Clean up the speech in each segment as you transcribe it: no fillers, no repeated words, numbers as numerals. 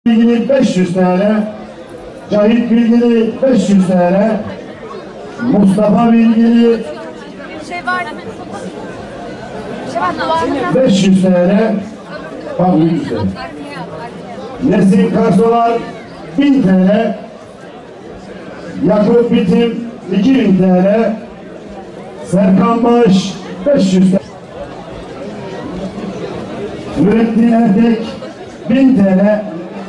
Bilgili 500 TL, Cahit Bilgili 500 TL, Mustafa Bilgili 500 TL, pardon 100 TL. Nesin Karsolar 1000 TL, Yakup Bitim 2000 TL, Serkan Bağış 500 TL, Nurettin Ertek 1000 TL,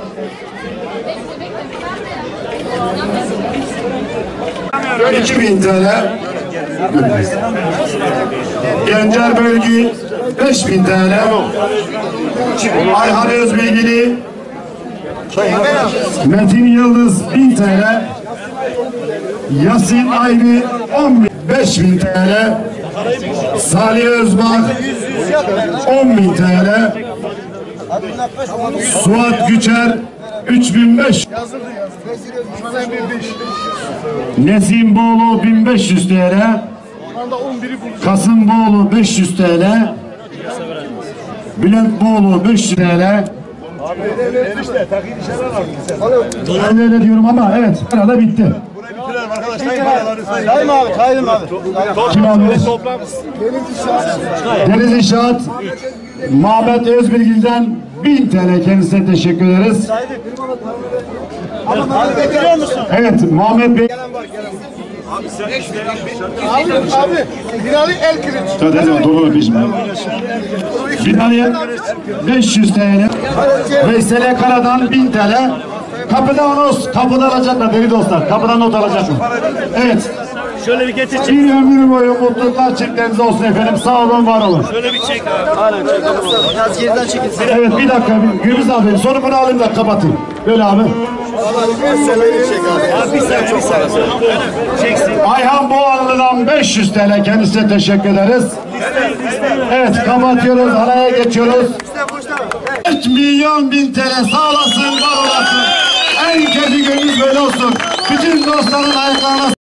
böyle 2000 TL, Gencer Bölgü 5000 TL, Ayhan Özbilgili, Metin Yıldız 1000 TL, Yasin Aybi 5000 TL, Salih Özbağ 10.000 TL, Suat Güçer 3500, Nesim Boğlu 1500 TL, Kasım Boğlu 500 TL, Bülent Boğlu 500 TL. Ben öyle diyorum ama evet, arada bitti. Sayın abi, sayın abi. Kim alıyoruz? Deniz İnşaat, Mehmet Özbilgil'den 1000 TL, kendisine teşekkür ederiz. Evet, Muhammed Bey. Abi, Binali El Kılıç. Hadi dolu peşime. Binali'ye 500 TL, Veysel'e Kara'dan 1000 TL. Kapıda not, kapıda alacaklar değerli dostlar. Kapıdan not alacaklar. Evet. Şöyle bir getir. Bir ömür boyu mutluluklar çiftlerinize olsun efendim. Sağ olun, var olun. Şöyle bir çek abi. Biraz geriden çekin. Evet, bir dakika. Gürbüz abi, sonra bunu alayım da kapatayım. Böyle abi. Abi bir saniye. Çeksin. Ayhan Boğanlı'dan 500 TL, kendisine teşekkür ederiz. Evet, kapatıyoruz, araya geçiyoruz. 4 milyon 1000 TL, sağ olasın, var olasın. En kötü gününüz böyle olsun. Bütün dostların ayaklarına